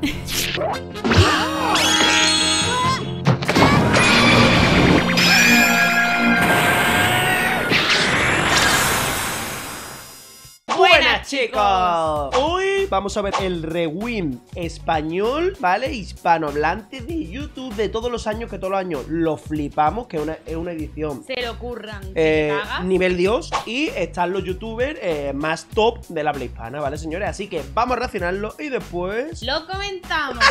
Buenas, chicos. Hoy vamos a ver el rewind español, ¿vale? Hispanohablante de YouTube de todos los años, que todos los años lo flipamos, que es una edición. Se lo ocurran. Nivel Dios. Y están los youtubers más top de la habla hispana, ¿vale, señores? Así que vamos a reaccionarlo y después lo comentamos.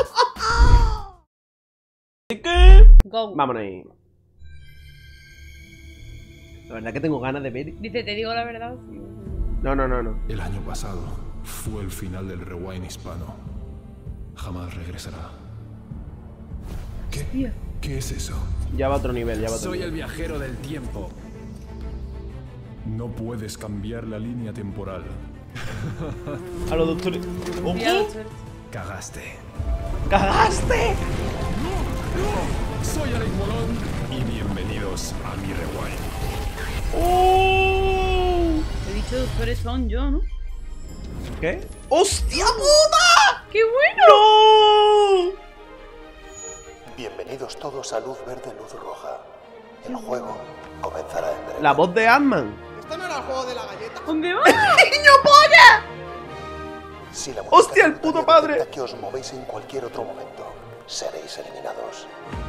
Así que Go. vámonos ahí. La verdad que tengo ganas de ver. Dice, te digo la verdad. No. El año pasado fue el final del rewind hispano. Jamás regresará. ¿Qué? ¿Qué es eso? Ya va a otro nivel, Soy el viajero del tiempo. No puedes cambiar la línea temporal. A los doctores. Cagaste. ¡Cagaste! Soy Alex Molón y bienvenidos a mi rewind. He dicho doctores son yo, ¿no? ¿Qué? ¡Hostia puta! ¡Qué bueno! ¡No! Bienvenidos todos a Luz Verde, Luz Roja. El juego comenzará en breve. La voz de Ant-Man. ¿Esto no era el juego de la galleta? ¿Dónde va? ¡Niño polla! Si la ¡Hostia, el puto padre! detecta que os movéis en cualquier otro momento, seréis eliminados.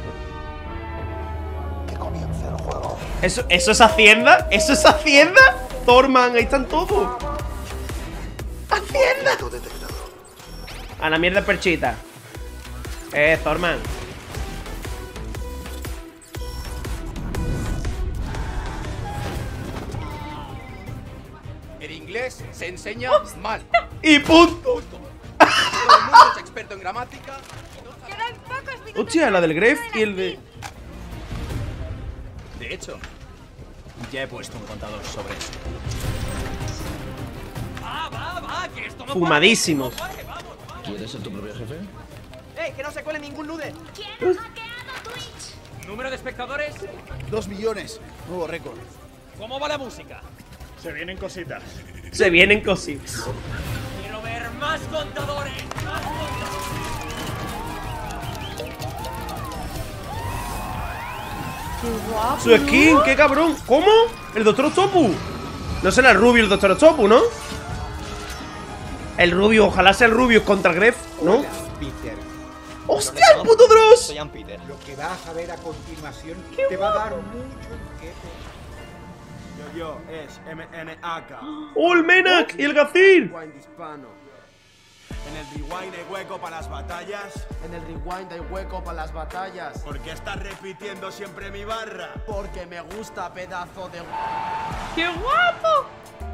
Que comience el juego. ¿Eso es Hacienda? ¿Eso es Hacienda? Thorman, ahí están todos. ¡Hacienda! Objeto detectado. A la mierda perchita. Thorman. El inglés se enseña mal. Y punto. Todo el mundo es experto en gramática. Hostia, la del Gref y el de... De hecho, ya he puesto un contador sobre eso. Va, que esto no Fumadísimos. ¿Quieres ser tu propio jefe? Que no se cuele ningún nude. ¿Número de espectadores? 2 millones. Nuevo récord. ¿Cómo va la música? Se vienen cositas. Quiero ver más contadores. ¡Qué guapo! Su skin, qué cabrón. ¿Cómo? El Doctor Octopus. No será el Rubio el Doctor Octopus, ¿no? El Rubio, ojalá sea el Rubio contra el Gref, ¿no? Hola, Peter. ¡Hostia, el puto Dross! Soy Ann Peter. Lo que vas a ver a continuación te va a dar mucho que Yo, es MNAK. ¡Oh, el Menak y el Gazir! Rewind hispano. En el rewind hay hueco para las batallas. En el rewind hay hueco para las batallas. ¿Por qué estás repitiendo siempre mi barra? Porque me gusta, pedazo de... ¡Qué guapo!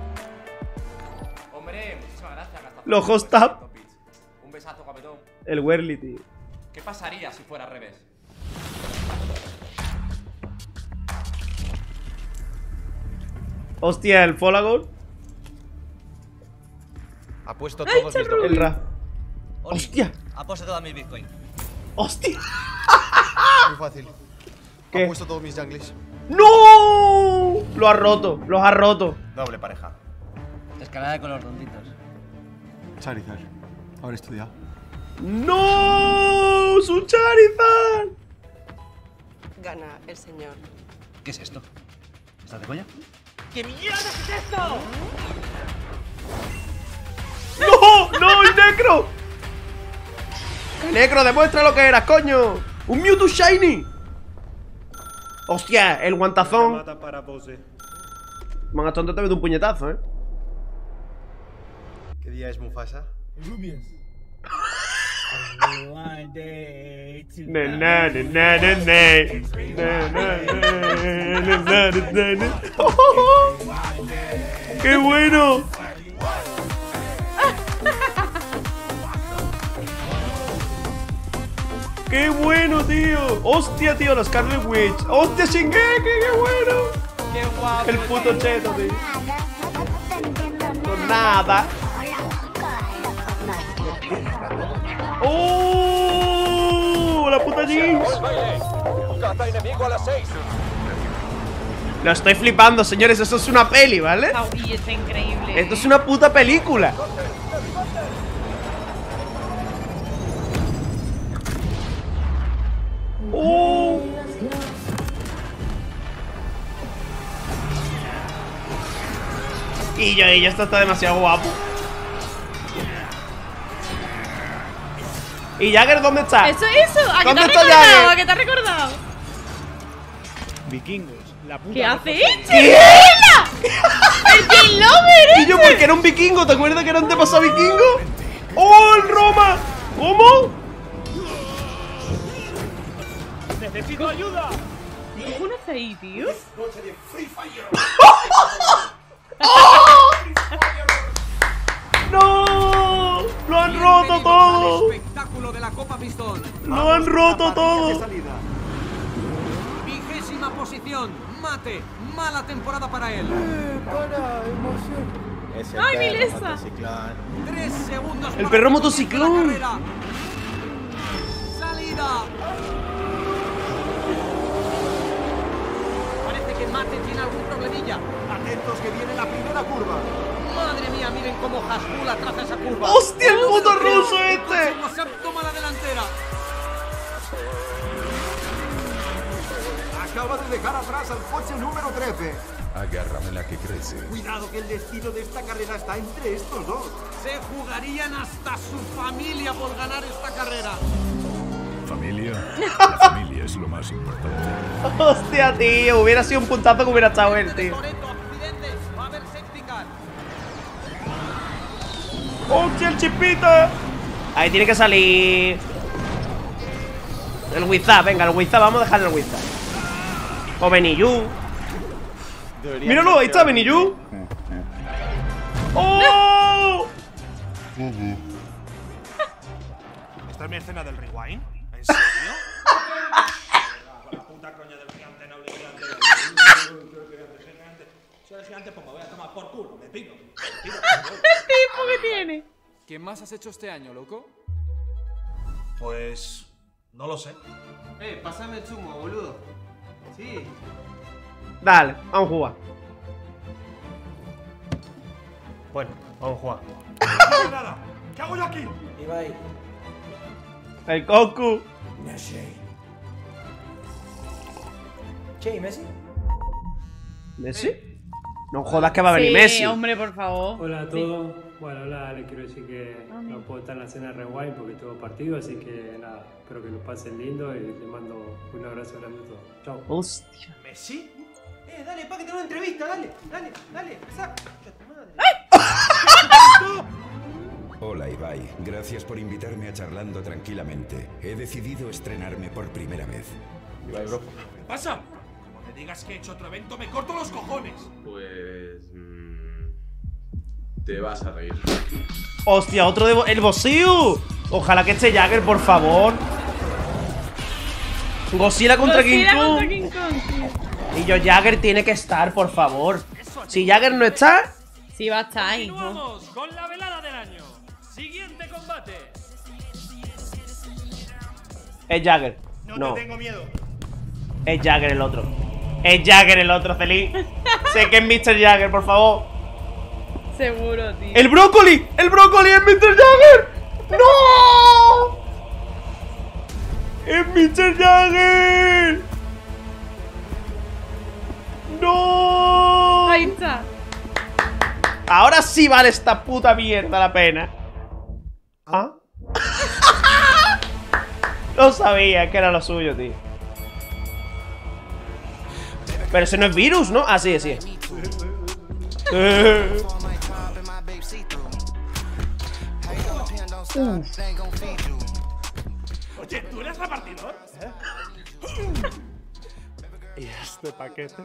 Hombre, muchísimas gracias. Los host tab. Un besazo, guapetón. El Werly, tío. ¿Qué pasaría si fuera al revés? Hostia, el Folagor. Apuesto todos mis El dólares. Ra. ¡Hostia! Apuesto todas mis bitcoins. ¡Hostia! Muy fácil. ¿Qué? Apuesto todos mis jungles. ¡No! Los ha roto. Doble pareja. Escalada con los ronditos. Charizard. Ahora estudiado. ¡No! ¡Su Charizard! Gana el señor. ¿Qué es esto? ¿Estás de coña? ¿Qué mierda es esto? ¡No! ¡No! ¡El Necro! ¡Necro, demuestra lo que eras, coño! ¡Un Mewtwo Shiny! ¡Hostia! El guantazón. Mangatón te mete un puñetazo, ¿Qué día es Mufasa? ¡Qué bueno! ¡Qué bueno, tío! ¡Hostia, tío! Los Scarlet Witch. ¡Hostia, Shingeki! ¡Qué bueno! ¡Qué guapo! El puto cheto, tío. Por nada. ¡Oh! ¡La puta Jinx! Caza enemigo a las 6. Lo estoy flipando, señores. Esto es una peli, ¿vale? Y está increíble. Esto es una puta película. y esto está demasiado guapo. ¿Y Jagger dónde está? Eso, ¿a qué te ¿Dónde has está recordado? Jagger? ¿A qué te has recordado? Vikingos, la puta. ¿Qué hace que esto? ¿Qué? ¡El King Lover! Y yo, porque era un vikingo, ¿te acuerdas que era antepasado vikingo? ¡Oh, el Roma! ¿Cómo? ¡Necesito ayuda! ¿Qué cojones hace ahí, tío? ¡No! ¡Lo han roto todo! Espectáculo de la Copa Pistón. ¡Lo han roto todo! 20ª posición. Mate. Mala temporada para él. ¡Ay, Milesa! 3 segundos. El para perro que motociclón. comience la carrera. Salida. Parece que Mate tiene algún problemilla. Atentos que viene la primera curva. Madre mía, miren cómo Hasbula traza esa curva. ¡Hostia, el puto ruso este! WhatsApp toma la delantera. Acaba de dejar atrás al coche número 13. Agárrame la que crece. Cuidado que el destino de esta carrera está entre estos dos. Se jugarían hasta su familia por ganar esta carrera. ¿Familia? La familia es lo más importante. ¡Hostia, tío! Hubiera sido un puntazo que hubiera estado él, tío. Toretto, accidente. Va a haber safety car. ¡Hostia, el chispita! Ahí tiene que salir. El Wizard, venga, el Wizard, vamos a dejar el Wizard. O Benillu. Míralo, ahí está Benillu. ¡Oh! ¿Esta es mi escena del rewind? ¿En serio? La puta coña del gigante, no del gigante. Soy el gigante, pues me voy a tomar por culo, me pido. ¿Qué tipo que tiene? ¿Qué más has hecho este año, loco? Pues... no lo sé. Pásame el zumo, boludo. Sí. Dale, vamos a jugar. Bueno, vamos a jugar. Nada, ¿qué hago yo aquí? Ibai. El Goku. Che, ¿y Messi? ¿Messi? No jodas que va a venir Sí, Messi. hombre, por favor. Hola a todos. Bueno, hola, les quiero decir que no puedo estar en la cena de Rewind porque tengo partido, así que nada, espero que lo pasen lindo y les mando un abrazo grande a todos. Chao. Hostia. ¿Messi? Dale, pa, que tengo una entrevista, dale. Saca. Hola Ibai, gracias por invitarme a Charlando Tranquilamente. He decidido estrenarme por primera vez. Ibai, bro. ¿Qué pasa? Como me digas que he hecho otro evento, me corto los cojones. Pues... te vas a reír. Hostia, otro de... ¡El Bosiu! Ojalá que esté Jagger, por favor. Godzilla contra King Godzilla Kong. contra King Kong, tío. Y yo, Jagger tiene que estar, por favor. Si Jagger no está... Sí, va a estar ahí, ¿no? Continuamos con la velada del año. Siguiente combate. Es Jagger. No, No. te tengo miedo. Es Jagger el otro. Es Jagger el otro, Celín. Sé que es Mr. Jagger, por favor. Seguro, tío. ¡El brócoli! ¡El brócoli es Mr. Jagger! ¡No! ¡Es Mr. Jagger! ¡No! Ahí está. Ahora sí vale esta puta mierda la pena. ¿Ah? No sabía que era lo suyo, tío. Pero ese no es virus, ¿no? Ah, sí, sí. Oye, ¿tú eres repartidor? ¿Y este paquete?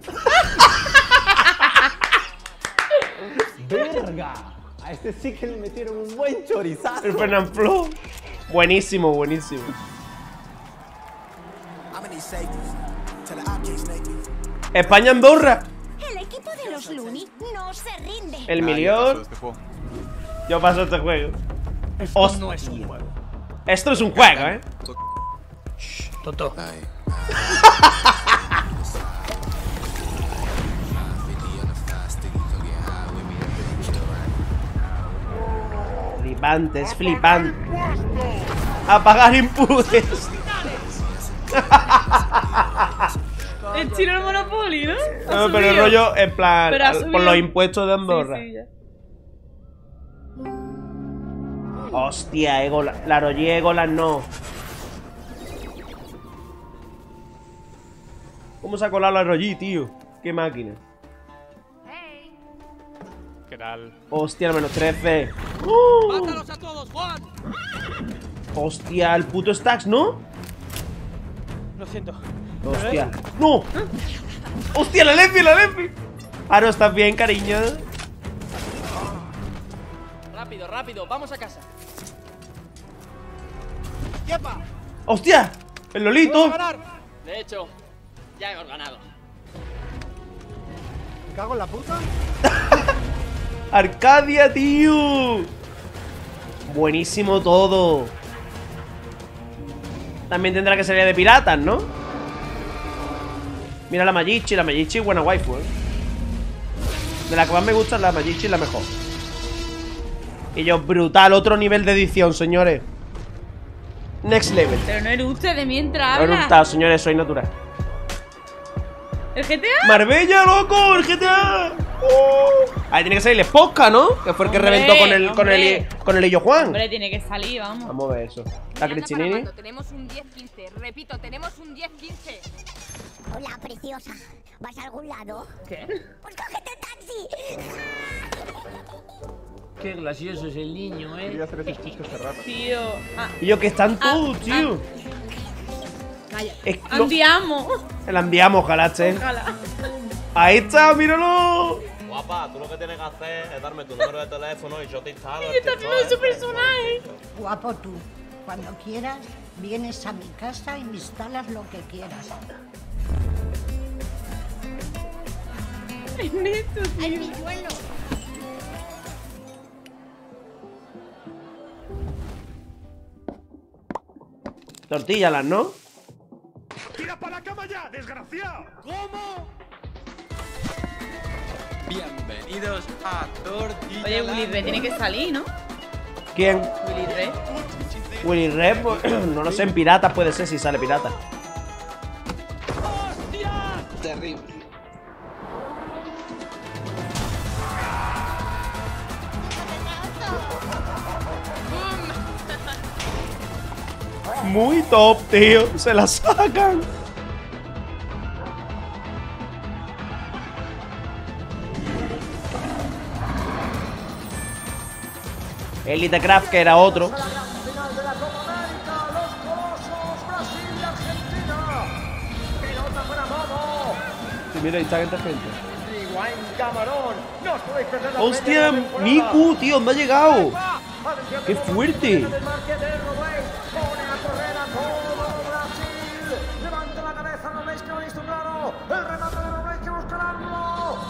¡Verga! A este sí que le metieron un buen chorizazo. El Fernanfloo. Buenísimo, buenísimo. España-Andorra. El equipo de los Looney no se rinde. El millón. Yo paso este juego. Esto no es un juego. Esto es un juego, ¿eh? Toto. Flipante, es flipante. Apagar imputes. El chino del Monopoly, ¿no? No, pero el rollo en plan Pero ha por subido. los impuestos de Andorra. Sí, sí, ya. Hostia, Egolas. La Roger Egolas no. ¿Cómo se ha colado la Roger, tío? Qué máquina. ¿Qué tal? Hostia, al menos 13. ¡Mátalos a todos, Juan! Hostia, el puto Stacks, ¿no? Lo siento. Hostia. ¡No! ¡Hostia, la Lefi, la Lefi! Aro, ¿estás bien, cariño? Rápido, rápido, vamos a casa. ¡Yepa! ¡Hostia! ¡El Lolito! De hecho, ya hemos ganado. ¿Me cago en la puta? ¡Arcadia, tío! Buenísimo todo. También tendrá que salir de piratas, ¿no? Mira la Magichi es buena waifu, ¿eh? De la que más me gusta la Magichi es la mejor. Y yo, brutal, otro nivel de edición, señores. Next level. Pero no eructe de mientras No he habla. eructado, señores, soy natural. ¿El GTA? ¡Marbella, loco! ¡El GTA! Ahí tiene que salir el Posca, ¿no? Que fue el que Hombre, reventó con el Illo Juan. Hombre, tiene que salir, vamos. Vamos a ver eso. La Cristinini. Tenemos un 10-15. Repito, tenemos un 10-15. Hola, preciosa. ¿Vas a algún lado? ¿Qué? Pues cógete el taxi. Qué gracioso es el niño, ¿eh? Voy a hacer esos chistes de rato. Tío. Y yo, que están todos, tío. Calla. Es lo- Andiamo. Se la enviamos, Jalache. Ojalá. Ahí está, míralo. Guapa, tú lo que tienes que hacer es darme tu número de teléfono y yo te instalo. Y está haciendo de su personaje. Guapo tú. Cuando quieras, vienes a mi casa y me instalas lo que quieras. Ernesto, tío. ¡Ay, mi suelo! Tortíllalas, ¿no? ¡Tira para la cama ya, desgraciado! ¿Cómo? Bienvenidos a Tortilla. Oye, Willy Red tiene que salir, ¿no? ¿Quién? Willy Red. Willy Red, pues, no lo sé, en piratas puede ser si sale pirata. Terrible. Muy top, tío. Se la sacan. Elite Craft, que era otro. Final de la Copa América, los colosos, Brasil y Argentina. Pelota para Momo. Sí, mira, ahí está gente. Rewind Camarón. No os podéis perder la ¡Hostia! media temporada. ¡Miku, tío! ¡Me ha llegado! Atención, ¡Qué fuerte! del marque de Rodríguez. Pone a correr a todo Brasil. Levanta la cabeza, no veis que lo ha visto claro. El remate de Rodríguez que busca el ángulo.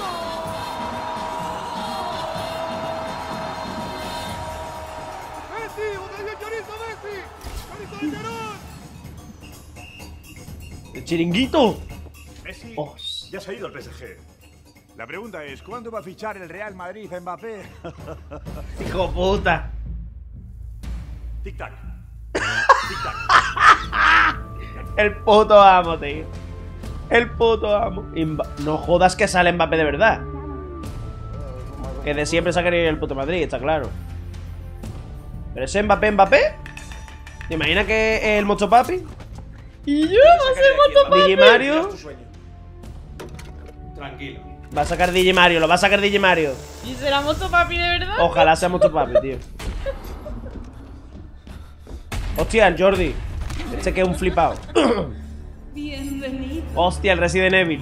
¡Messi! ¡Botella chorizo, Messi! ¡Chorizo de Nerón! ¡El chiringuito! Messi Oh. ya se ha ido al PSG. La pregunta es, ¿cuándo va a fichar el Real Madrid a Mbappé? ¡Hijo puta! Tic-tac. El puto amo, tío. El puto amo. No jodas que sale Mbappé de verdad. Que de siempre se ha querido ir el puto Madrid, está claro. ¿Pero ese Mbappé? ¿Te imaginas que es el Mocho Papi? Y yo, va a ser Moto Papi. DJ Mario. Tranquilo. Va a sacar DJ Mario, lo va a sacar DJ Mario. ¿Y será Moto Papi de verdad? Ojalá sea Mocho Papi, tío. Hostia, el Jordi. Este que es un flipado. Bienvenido. Hostia, el Resident Evil.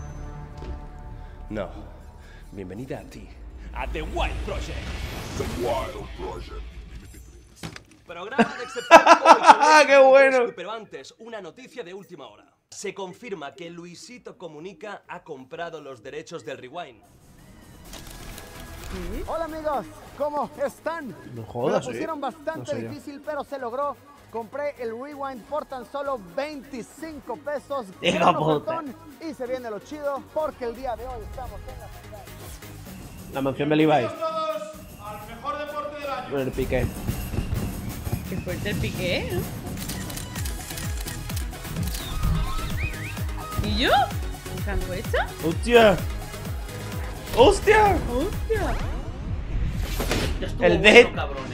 No. Bienvenida a ti. A The Wild Project. The Wild Project. Programa de excepción hoy. ¡Qué bueno! Pero antes, una noticia de última hora. Se confirma que Luisito Comunica ha comprado los derechos del Rewind. Hola amigos, ¿cómo están? No jodas, Me la pusieron ¿sí? bastante No sé yo. difícil, pero se logró. Compré el Rewind por tan solo 25 pesos. Hijo Gran puta. ofertón, y se viene lo chido porque el día de hoy estamos en la ciudad. La mansión de Levi. Todos al mejor deporte del año. Con el Piqué. Qué fuerte el Piqué, ¿no? ¿Y yo? ¿Franco hecha? ¡Hostia! ¡Hostia! ¡Hostia! El de...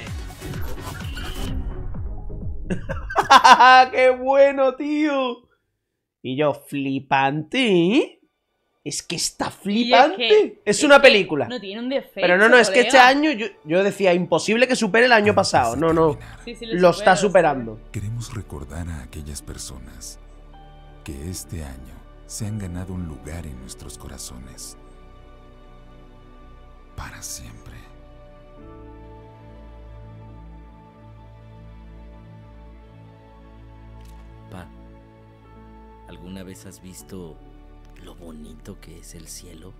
¡Qué bueno, tío! Y yo, flipante, ¿eh? Es que está flipante. Es una película. No tiene un defecto. Pero no, es que colega. este año yo decía, imposible que supere el año pasado. No. Sí, Lo está superando. Queremos recordar a aquellas personas que este año se han ganado un lugar en nuestros corazones. Para siempre. Pa, ¿alguna vez has visto lo bonito que es el cielo?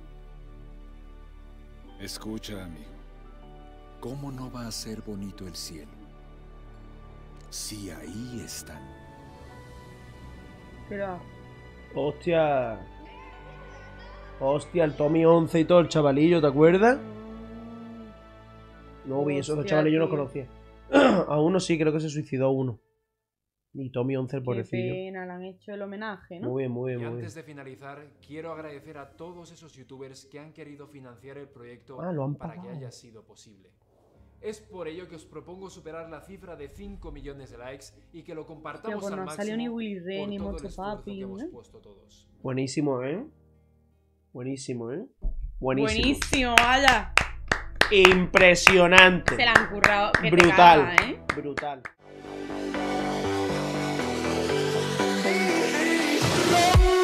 Escucha, amigo. ¿Cómo no va a ser bonito el cielo? Si ahí están. Pero... Hostia. Hostia, el Tommy 11 y todo, el chavalillo, ¿te acuerdas? No, vi esos dos chavalillos no los conocía. A uno sí, creo que se suicidó uno. Y Tommy 11, el Qué pobrecillo. pena, le han hecho el homenaje, ¿no? Muy bien, muy bien, Y muy bien. antes de finalizar, quiero agradecer a todos esos youtubers que han querido financiar el proyecto Lo han para que pagado. haya sido posible. Es por ello que os propongo superar la cifra de 5 millones de likes y que lo Hostia, compartamos pues al no ha máximo salido ni Willy Ray por ni todo el Moto esfuerzo Papi, que hemos ¿eh? puesto todos. Buenísimo, ¿eh? Buenísimo, ¿eh? Buenísimo. Buenísimo, vaya. Impresionante. Se la han currado. Que te Brutal. cagas, ¿eh? Brutal. Long